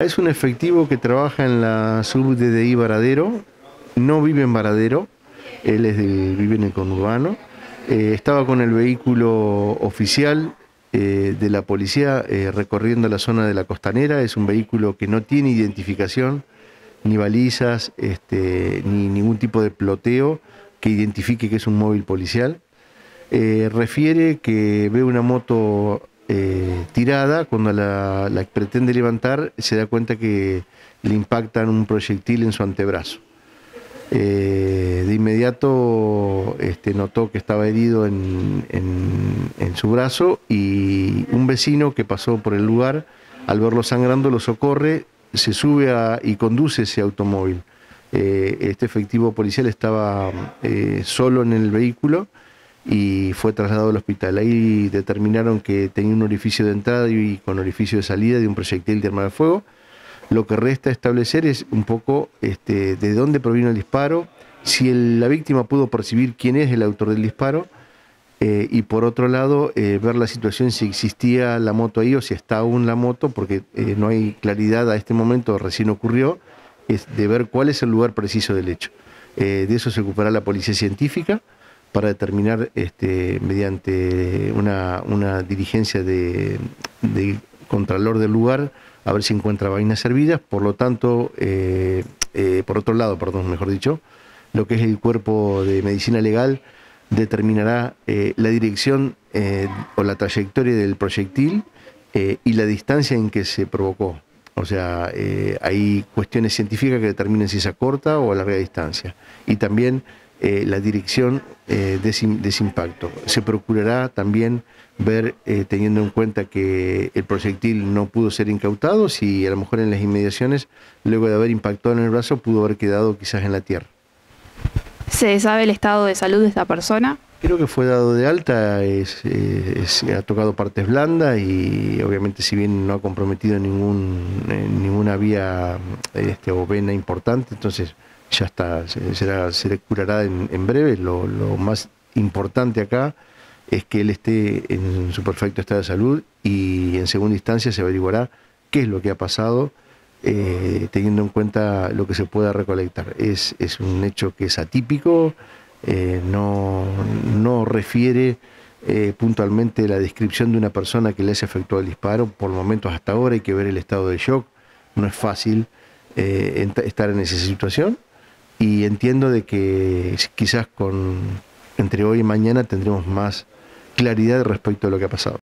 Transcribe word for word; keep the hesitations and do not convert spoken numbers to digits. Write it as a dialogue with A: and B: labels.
A: Es un efectivo que trabaja en la sub D D I Varadero, no vive en Varadero, él es del, vive en el conurbano. Eh, estaba con el vehículo oficial eh, de la policía eh, recorriendo la zona de la Costanera. Es un vehículo que no tiene identificación, ni balizas, este, ni ningún tipo de ploteo que identifique que es un móvil policial. Eh, refiere que ve una moto eh, tirada. Cuando la, la pretende levantar, se da cuenta que le impactan un proyectil en su antebrazo. Eh, de inmediato este, notó que estaba herido en, en, en su brazo, y un vecino que pasó por el lugar, al verlo sangrando, lo socorre, se sube a, y conduce ese automóvil. Eh, este efectivo policial estaba eh, solo en el vehículo y fue trasladado al hospital. Ahí determinaron que tenía un orificio de entrada y con orificio de salida de un proyectil de arma de fuego. Lo que resta establecer es un poco este, de dónde provino el disparo, si el, la víctima pudo percibir quién es el autor del disparo, eh, y por otro lado eh, ver la situación, si existía la moto ahí o si está aún la moto, porque eh, no hay claridad a este momento, recién ocurrió, es de ver cuál es el lugar preciso del hecho. Eh, de eso se ocupará la policía científica para determinar este, mediante una, una diligencia de, de contralor del lugar, a ver si encuentra vainas hervidas. Por lo tanto, eh, eh, por otro lado, perdón, mejor dicho, lo que es el cuerpo de medicina legal determinará eh, la dirección eh, o la trayectoria del proyectil eh, y la distancia en que se provocó. O sea, eh, hay cuestiones científicas que determinan si es a corta o a larga distancia. Y también eh, la dirección eh, de, ese, de ese impacto. Se procurará también ver, eh, teniendo en cuenta que el proyectil no pudo ser incautado, si a lo mejor en las inmediaciones, luego de haber impactado en el brazo, pudo haber quedado quizás en la tierra.
B: ¿Se sabe el estado de salud de esta persona?
A: Creo que fue dado de alta, es, es, ha tocado partes blandas y obviamente, si bien no ha comprometido ningún, ninguna vía este, o vena importante, entonces ya está, se, será, se le curará en, en breve. Lo, lo más importante acá es que él esté en su perfecto estado de salud, y en segunda instancia se averiguará qué es lo que ha pasado, eh, teniendo en cuenta lo que se pueda recolectar. Es, es un hecho que es atípico. Eh, no, no refiere eh, puntualmente la descripción de una persona que le haya efectuado el disparo. Por momentos, hasta ahora, hay que ver el estado de shock. No es fácil eh, estar en esa situación, y entiendo de que quizás con, entre hoy y mañana tendremos más claridad respecto a lo que ha pasado.